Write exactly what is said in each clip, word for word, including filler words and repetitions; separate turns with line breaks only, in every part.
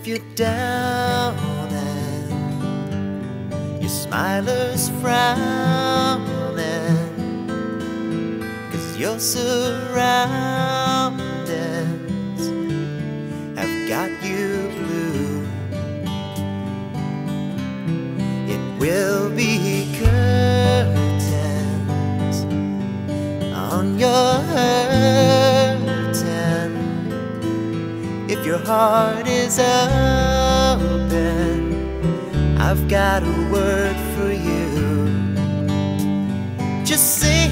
if you're down and your smiler's frowning, 'cause your surroundings have got you blue. It will be curtains on your hurting. If your heart is open, I've got a word for you. Just sing,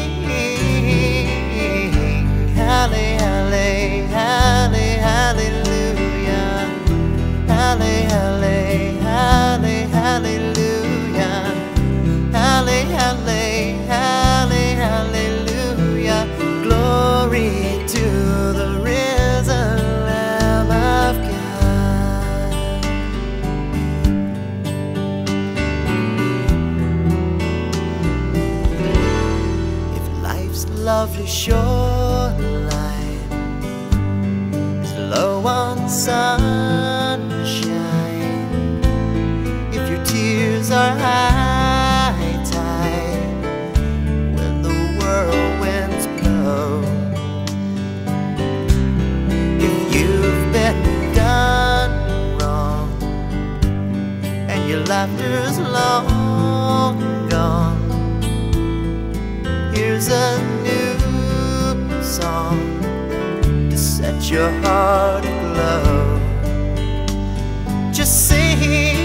halle, halle, halle, hallelujah, halle, halle, halle, hallelujah, halle, halle, halle, hallelujah. Glory to the risen Lamb of God. If life's lovely shoreline is low on sunshine, if your tears are high tide when the whirlwinds blow, if you've been done wrong and your laughter's long gone, here's a new song to set your heart aglow. Just sing,